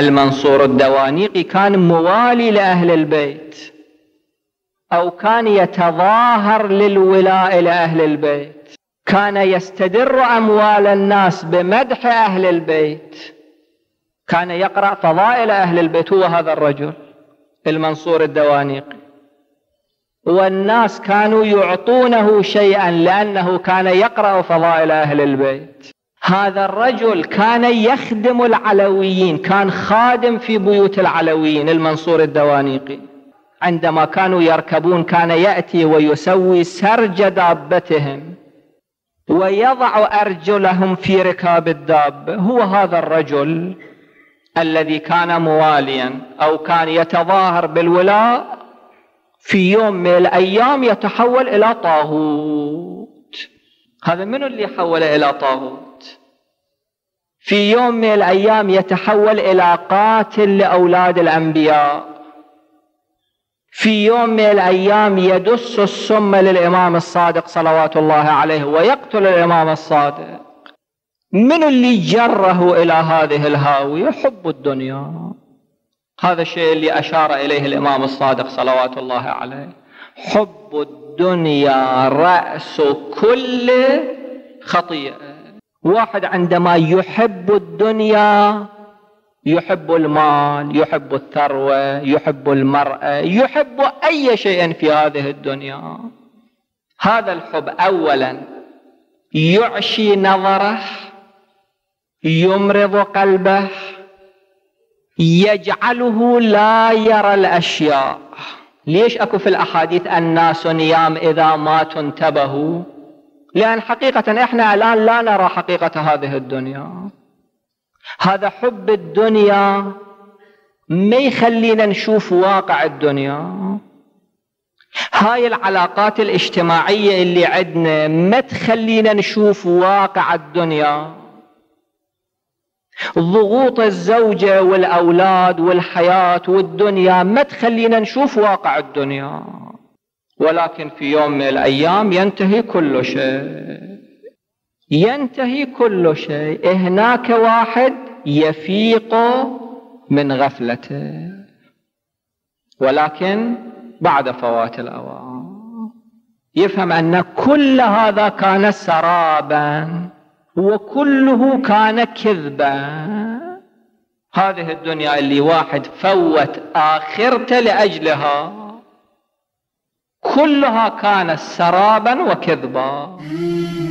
المنصور الدوانيقي كان موالي لأهل البيت، أو كان يتظاهر للولاء لأهل البيت، كان يستدر أموال الناس بمدح أهل البيت، كان يقرأ فضائل أهل البيت. هو هذا الرجل المنصور الدوانيقي، والناس كانوا يعطونه شيئا لأنه كان يقرأ فضائل أهل البيت. هذا الرجل كان يخدم العلويين، كان خادم في بيوت العلويين المنصور الدوانيقي. عندما كانوا يركبون كان يأتي ويسوي سرج دابتهم ويضع أرجلهم في ركاب الدابة. هو هذا الرجل الذي كان مواليا أو كان يتظاهر بالولاء، في يوم من الأيام يتحول إلى طاغوت. هذا من اللي حول إلى طاغوت؟ في يوم من الأيام يتحول إلى قاتل لأولاد الأنبياء. في يوم من الأيام يدس السم للإمام الصادق صلوات الله عليه ويقتل الإمام الصادق. من اللي جره إلى هذه الهاوية؟ حب الدنيا. هذا الشيء اللي أشار إليه الإمام الصادق صلوات الله عليه. حب الدنيا رأس كل خطيئة. واحد عندما يحب الدنيا يحب المال، يحب الثروة، يحب المرأة، يحب أي شيء في هذه الدنيا. هذا الحب أولا يعشي نظره، يمرض قلبه، يجعله لا يرى الأشياء. ليش أكو في الأحاديث الناس نيام إذا ماتوا انتبهوا؟ لأن حقيقة إحنا الآن لا نرى حقيقة هذه الدنيا. هذا حب الدنيا ما يخلينا نشوف واقع الدنيا. هاي العلاقات الاجتماعية اللي عندنا ما تخلينا نشوف واقع الدنيا. ضغوط الزوجة والأولاد والحياة والدنيا ما تخلينا نشوف واقع الدنيا. ولكن في يوم من الأيام ينتهي كل شيء، ينتهي كل شيء. هناك واحد يفيق من غفلته، ولكن بعد فوات الأوان يفهم أن كل هذا كان سرابا وكله كان كذبا. هذه الدنيا اللي واحد فوت آخرته لأجلها كلها كانت سرابا وكذبا.